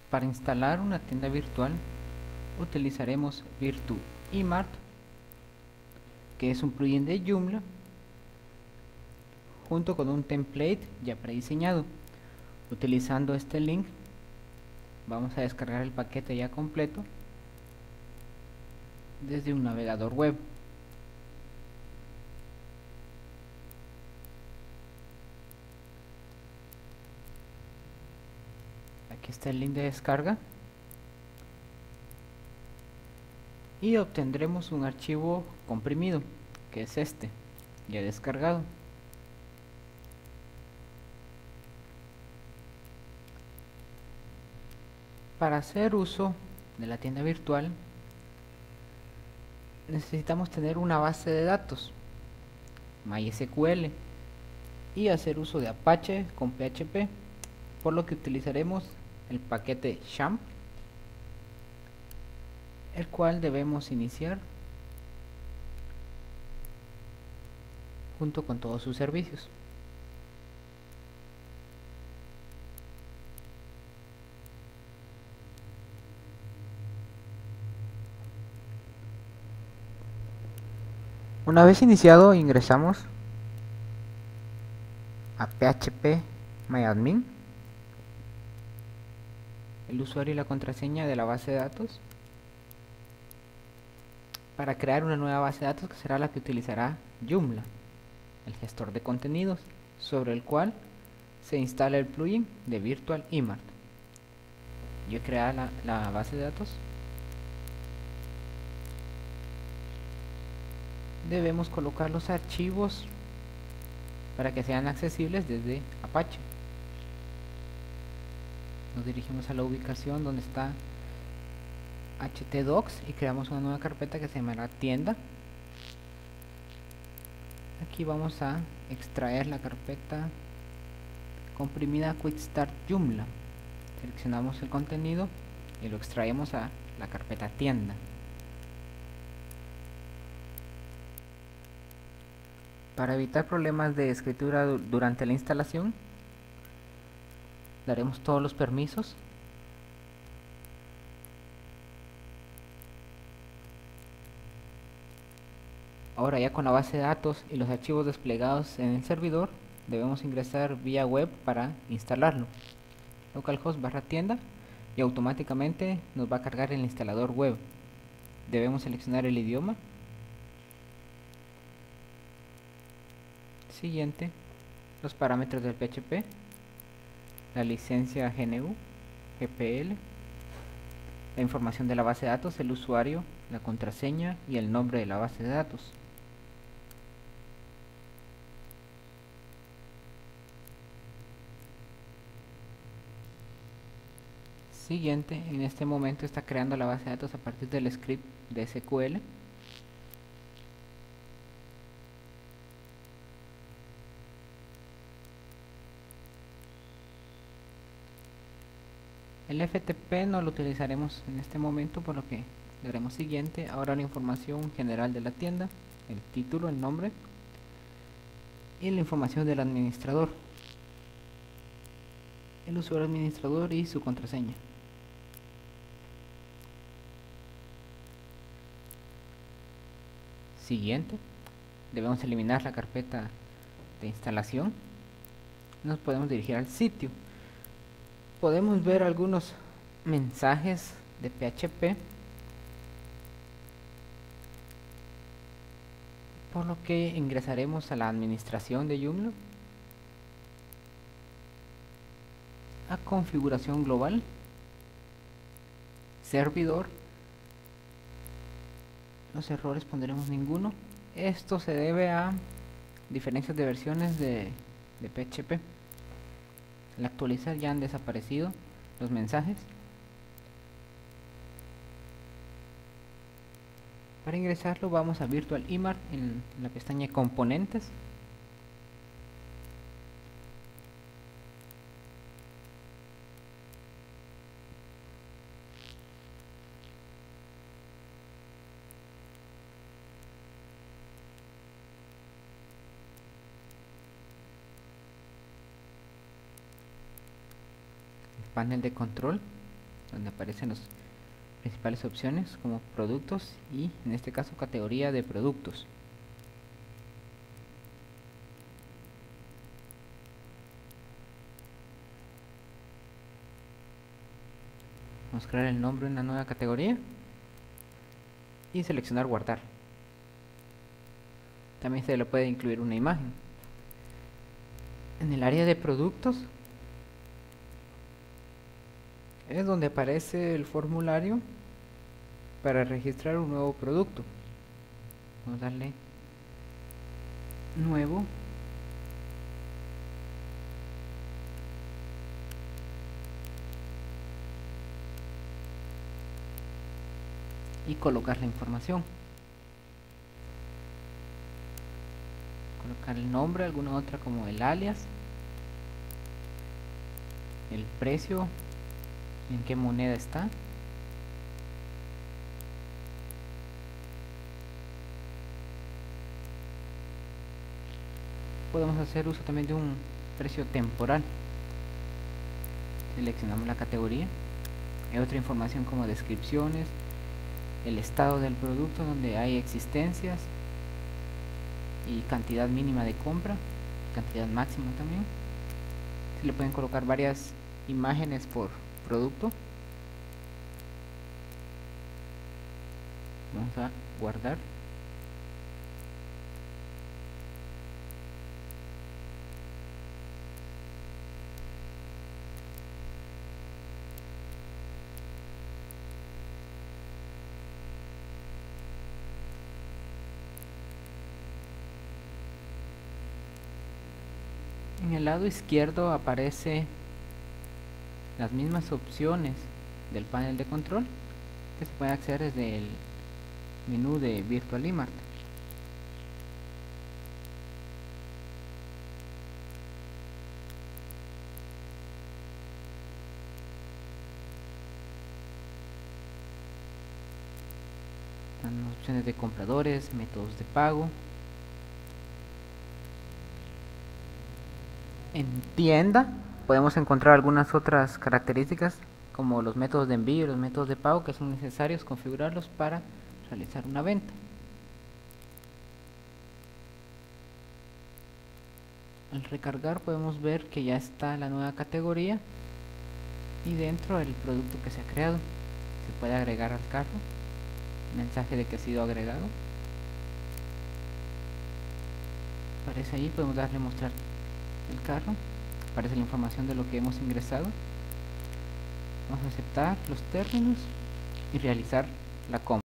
Para instalar una tienda virtual utilizaremos VirtueMart, que es un plugin de Joomla junto con un template ya prediseñado. Utilizando este link vamos a descargar el paquete ya completo desde un navegador web. Aquí está el link de descarga y obtendremos un archivo comprimido, que es este, ya descargado. Para hacer uso de la tienda virtual necesitamos tener una base de datos MySQL y hacer uso de Apache con PHP, por lo que utilizaremos el paquete XAMPP, el cual debemos iniciar junto con todos sus servicios. Una vez iniciado, ingresamos a phpMyAdmin, el usuario y la contraseña de la base de datos, para crear una nueva base de datos que será la que utilizará Joomla, el gestor de contenidos, sobre el cual se instala el plugin de VirtueMart. Yo he creado la base de datos. Debemos colocar los archivos para que sean accesibles desde Apache. Nos dirigimos a la ubicación donde está htdocs y creamos una nueva carpeta que se llamará tienda. Aquí vamos a extraer la carpeta comprimida Quick Start Joomla. Seleccionamos el contenido y lo extraemos a la carpeta tienda. Para evitar problemas de escritura durante la instalación, daremos todos los permisos. Ahora, ya con la base de datos y los archivos desplegados en el servidor, debemos ingresar vía web para instalarlo. Localhost /tienda y automáticamente nos va a cargar el instalador web. Debemos seleccionar el idioma. Siguiente, los parámetros del PHP, la licencia GNU, GPL, la información de la base de datos, el usuario, la contraseña y el nombre de la base de datos. Siguiente, en este momento está creando la base de datos a partir del script de SQL. El FTP no lo utilizaremos en este momento, por lo que le daremos siguiente. Ahora la información general de la tienda, el título, el nombre y la información del administrador, el usuario administrador y su contraseña. Siguiente, debemos eliminar la carpeta de instalación. Nos podemos dirigir al sitio. Podemos ver algunos mensajes de PHP, por lo que ingresaremos a la administración de Joomla, a configuración global, servidor. Los errores pondremos ninguno. Esto se debe a diferencias de versiones de PHP. Al actualizar ya han desaparecido los mensajes. Para ingresarlo vamos a VirtueMart en la pestaña componentes. Panel de control, donde aparecen las principales opciones como productos y en este caso categoría de productos. Vamos a crear el nombre de una nueva categoría y seleccionar guardar. También se le puede incluir una imagen. En el área de productos es donde aparece el formulario para registrar un nuevo producto. Vamos a darle nuevo y colocar la información, colocar el nombre, alguna otra como el alias, el precio, en qué moneda está, podemos hacer uso también de un precio temporal. Seleccionamos la categoría, hay otra información como descripciones, el estado del producto donde hay existencias y cantidad mínima de compra, cantidad máxima también. Se le pueden colocar varias imágenes por producto. Vamos a guardar. En el lado izquierdo aparece las mismas opciones del panel de control que se puede acceder desde el menú de Virtual eMart. Están las opciones de compradores, métodos de pago. En tienda podemos encontrar algunas otras características como los métodos de envío y los métodos de pago que son necesarios configurarlos para realizar una venta. Al recargar podemos ver que ya está la nueva categoría y dentro el producto que se ha creado. Se puede agregar al carro, mensaje de que ha sido agregado. Aparece ahí, podemos darle a mostrar el carro, aparece la información de lo que hemos ingresado. Vamos a aceptar los términos y realizar la compra.